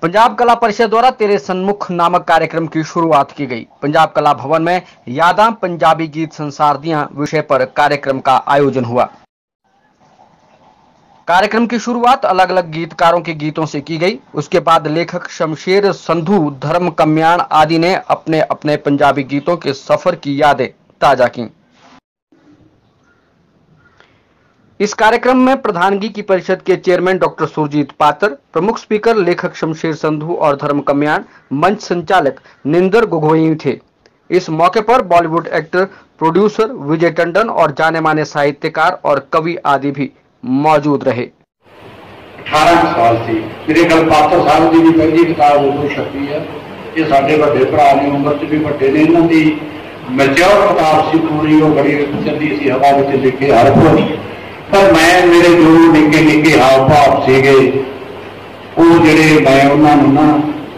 पंजाब कला परिषद द्वारा तेरे सन्मुख नामक कार्यक्रम की शुरुआत की गई। पंजाब कला भवन में यादां पंजाबी गीत संसार दियां विषय पर कार्यक्रम का आयोजन हुआ। कार्यक्रम की शुरुआत अलग अलग गीतकारों के गीतों से की गई। उसके बाद लेखक शमशेर संधू, धर्म कम्याण आदि ने अपने अपने पंजाबी गीतों के सफर की यादें ताजा की। इस कार्यक्रम में प्रधानगी की परिषद के चेयरमैन डॉक्टर सुरजीत पात्र, प्रमुख स्पीकर लेखक शमशेर संधू और धर्म कम्याण, मंच संचालक निंदर गोगोई थे। इस मौके पर बॉलीवुड एक्टर, प्रोड्यूसर विजय टंडन और जाने माने साहित्यकार और कवि आदि भी मौजूद रहे। 18 साल से मेरे गल पात्र साहब की भी पहली किताब उदों छपी है। ये साढ़े बड़े भरा ने, उम्र च भी बड़े ने, इन्हों की मैच्योर किताब सी पूरी, वो बड़ी चलती सी हवा में लिखे हर कुछ। पर मैं मेरे जो निके निके हाव भाव से वो जड़े मैं उन्होंने ना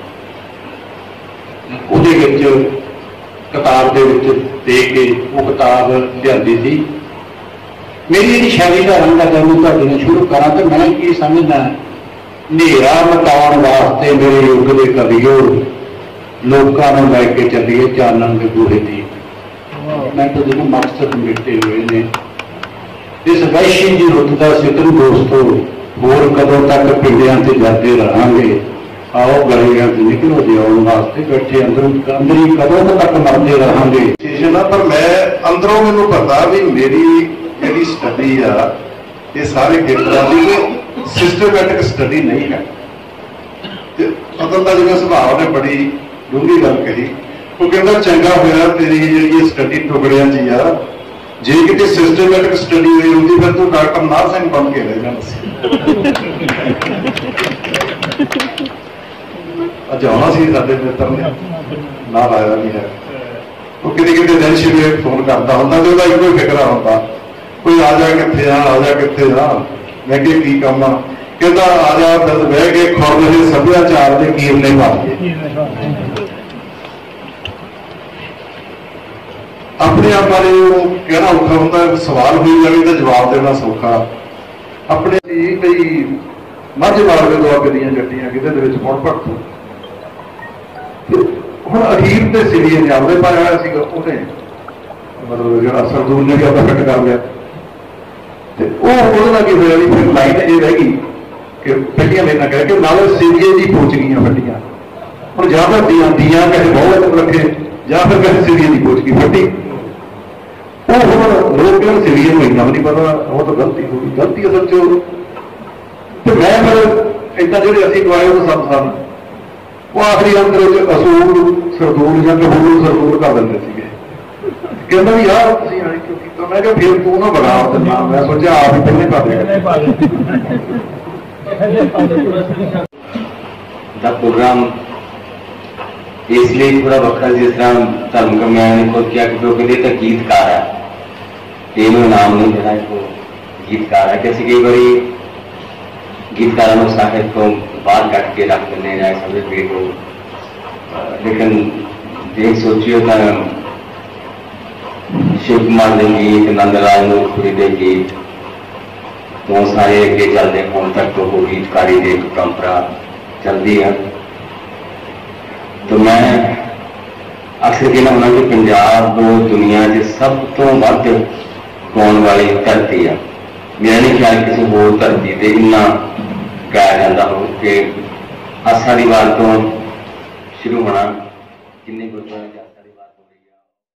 किताब दे के वो किताब लियादी थी। मेरी जी शैली का रंग जब शुरू करा तो मैं की समझना, नेरा मटाउण वास्ते मेरे युग के कवियो लोगों को लैके चलिए चानन के बूहे दी। मैं तो जो मकसद मिटे हुए ने इस वैश्य की रुत का सितरू दोस्तों, होर कदों तक पिंडियां से जाते रहांगे। आओ गलियां से निकलो जिउण वास्ते, बैठे अंदरी कदों तक मरते रहांगे। पर मैं अंदरों मैनू पता भी मेरी जी स्टडी आ ये सारे खेतों की सिस्टमैटिक स्टडी नहीं है। अदल का जिवें सुभाव ने बड़ी डूंगी गल कही, वो कहता चंगा होया तेरी जी स्टडी टुकड़ियां च आ, जे कि सिस्टमैटिक स्टडी हुई होती फिर तू डॉक्टर नाथ सिंह बन के रह जाना। अज आना सी साडे मित्र ने नाल आया नहीं है। वो किते दिन शिवेर फोन करता होंदा ते ओहदा इक्को फिक्रा होंदा, कोई आ जा कित्थे आ जा कित्थे जा। मैं कि की काम आ, कहता आ जा दस बह के खुर के सभ्याचार के कीरने पाते अपने आप बारे कहना औखा होता है। सवाल हो जाए तो जवाब देना सौखा। अपने कई माझे मार्ग दुआबे दियां जट्टियां कि मुड़ भड़कू हम अखीर के सिरिये ने आपने पाया होया उन्हें, मतलब जो सरदूल ने भी अपना फिट कर लिया। की होया फिर लाइन ये रह गई कि फटियां लेना कह के नाल सिरिये की पोच गई फटियां। हम या फिर दियां कहे बहुत रखे या फिर कहे सिरिये की पोच गई फटी। वो हम लोग सिरिये को इन्ना नहीं पता, वो तो गलती हो गई। गलती असल तो मैं फिर इतना जो असी गवाए वो सब सन वो आखिरी अंदर असूल सरदूल या कबूल सरदूल कर देंगे थे। कहना भी यार तो मैं फिर तू ना बना देना, मैं सोचा आप ही पहले कर प्रोग्राम इसलिए थोड़ा वक्र जिस तरह धर्म कम्याण ने खुद किया क्योंकि तो गीतकार है, इन्होंने नाम नहीं देना इसको गीतकार है। कैसे कई बारी गीतकारों साहित्य को बाहर कट के रख देने जाए समझे पेट हो, लेकिन देख सोचियो तो शिव कुमार के गीत, नंदराज नूरपुरी के गीत तो सारे अगे चलते हम तक तो वो गीतकारी की परंपरा चलती है। तो मैं अक्सर कहना होना कि पंजाब दुनिया के सब तो वध गाने वाली धरती है। मेरा नहीं ख्याल किसी होर धरती से इन्ना गाया जाता हो कि आसा दी वार तो शुरू होना किन्ने गुरद्वारे